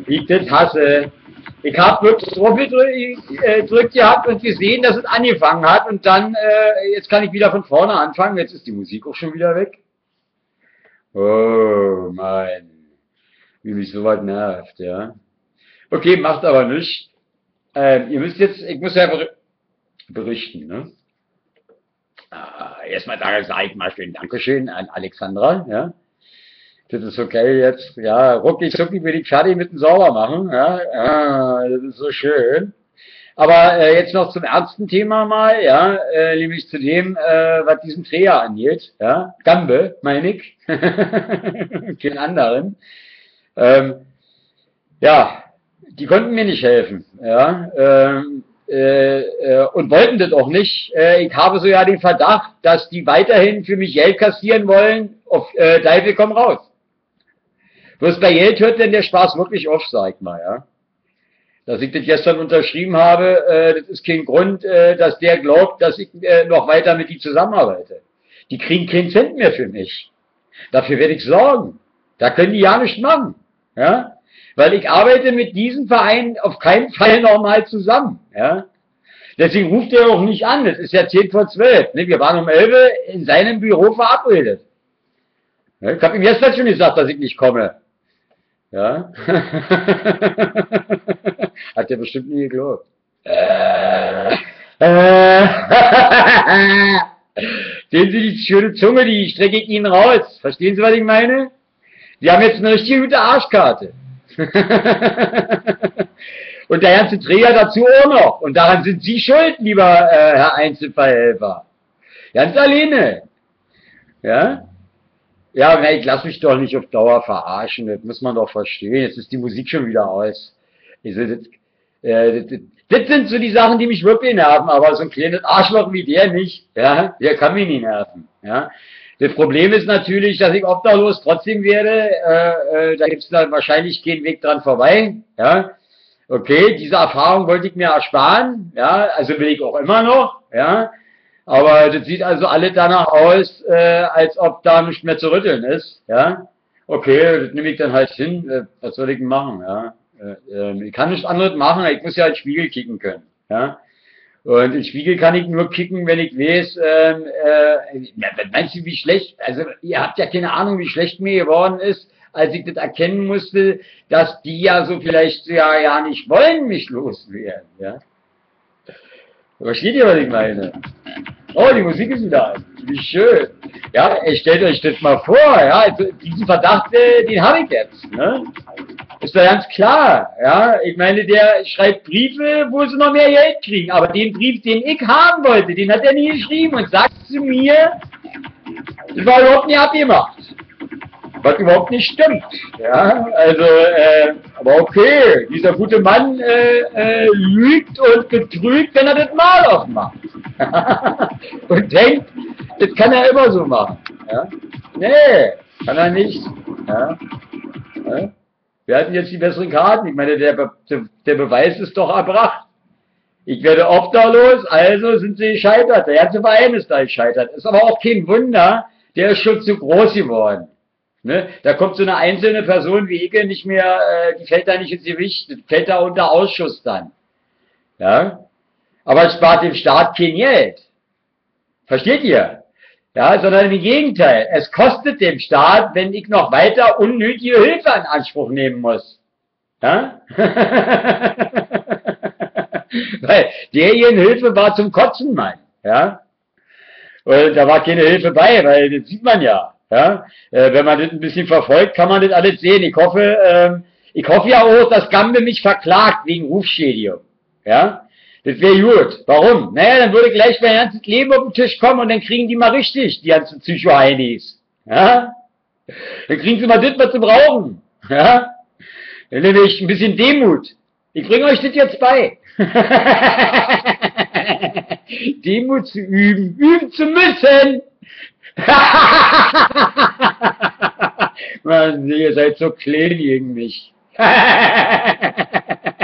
wie ich das hasse. Ich habe wirklich drauf gedrückt gehabt und gesehen, dass es angefangen hat und dann, jetzt kann ich wieder von vorne anfangen, jetzt ist die Musik auch schon wieder weg. Oh Mann, wie mich sowas nervt, ja. Okay, macht aber nichts. Ihr müsst jetzt, ich muss ja berichten, ne? Erstmal sage ich mal schön Dankeschön an Alexandra, ja. Das ist so geil jetzt, ja, ruckig zuckig will ich fertig mit dem Saubermachen, ja, das ist so schön. Aber jetzt noch zum ernsten Thema mal, ja, nämlich zu dem, was diesen Dreher angeht, ja, Gambe, meine ich, keinen anderen. Ähm, ja, die konnten mir nicht helfen, ja, und wollten das auch nicht. Ich habe so ja den Verdacht, dass die weiterhin für mich Geld kassieren wollen, auf Teufel komm raus. Bloß bei Geld hört denn der Spaß wirklich auf, sag ich mal, ja. Dass ich das gestern unterschrieben habe, das ist kein Grund, dass der glaubt, dass ich noch weiter mit die zusammenarbeite. Die kriegen keinen Cent mehr für mich. Dafür werde ich sorgen. Da können die ja nichts machen, ja. Weil ich arbeite mit diesem Verein auf keinen Fall normal zusammen, ja. Deswegen ruft er auch nicht an, das ist ja 10 vor 12, ne? Wir waren um 11 in seinem Büro verabredet. Ja, ich habe ihm gestern schon gesagt, dass ich nicht komme. Ja. Hat er bestimmt nie geglaubt. Sehen Sie die schöne Zunge, die strecke ich Ihnen raus. Verstehen Sie, was ich meine? Sie haben jetzt eine richtig gute Arschkarte. Und der ganze Träger dazu auch noch. Und daran sind Sie schuld, lieber Herr Einzelfallhelfer. Ganz alleine. Ja? Ja, na, ich lasse mich doch nicht auf Dauer verarschen, das muss man doch verstehen. Jetzt ist die Musik schon wieder aus. Also, das sind so die Sachen, die mich wirklich nerven, aber so ein kleines Arschloch wie der nicht, ja, der kann mich nicht nerven. Ja. Das Problem ist natürlich, dass ich obdachlos trotzdem werde, da gibt es dann wahrscheinlich keinen Weg dran vorbei. Ja. Okay, diese Erfahrung wollte ich mir ersparen, ja, also will ich auch immer noch, ja. Aber das sieht also alle danach aus, als ob da nicht mehr zu rütteln ist, ja. Okay, das nehme ich dann halt hin, was soll ich denn machen, ja. Ich kann nichts anderes machen, ich muss ja in den Spiegel kicken können, ja. Und in den Spiegel kann ich nur kicken, wenn ich weiß, meinst du, wie schlecht, also ihr habt ja keine Ahnung, wie schlecht mir geworden ist, als ich das erkennen musste, dass die ja so vielleicht ja nicht wollen, mich loswerden, ja. Versteht ihr, was ich meine? Oh, die Musik ist wieder an. Wie schön. Ja, stellt euch das mal vor, ja, also diesen Verdacht, den habe ich jetzt, ne? Ist doch ganz klar, ja. Ich meine, der schreibt Briefe, wo sie noch mehr Geld kriegen, aber den Brief, den ich haben wollte, den hat er nie geschrieben und sagt zu mir, das war überhaupt nicht abgemacht. Was überhaupt nicht stimmt, ja, also, aber okay, dieser gute Mann lügt und betrügt, wenn er das mal aufmacht. Und denkt, das kann er immer so machen, ja. Nee, kann er nicht, ja. Ja. Wir hatten jetzt die besseren Karten, ich meine, der Beweis ist doch erbracht. Ich werde obdachlos, also sind sie gescheitert, der ganze Verein ist da gescheitert. Ist aber auch kein Wunder, der ist schon zu groß geworden. Ne? Da kommt so eine einzelne Person wie ich nicht mehr, die fällt da nicht ins Gewicht, die fällt da unter Ausschuss dann. Ja? Aber es spart dem Staat kein Geld. Versteht ihr? Ja, sondern im Gegenteil. Es kostet dem Staat, wenn ich noch weiter unnötige Hilfe in Anspruch nehmen muss. Ja? Weil derjenige Hilfe war zum Kotzen, Mann. Ja? Und da war keine Hilfe bei, weil das sieht man ja. Ja, wenn man das ein bisschen verfolgt, kann man das alles sehen. Ich hoffe ja auch, dass Gambe mich verklagt wegen Rufschädigung. Ja, das wäre gut. Warum? Naja, dann würde gleich mein ganzes Leben auf den Tisch kommen und dann kriegen die mal richtig, die ganzen Psycho-Heinis. Ja, dann kriegen sie mal das, was sie brauchen. Ja, dann nehme ich ein bisschen Demut. Ich bringe euch das jetzt bei. Demut zu üben zu müssen. Mann, ihr seid so klein gegen mich.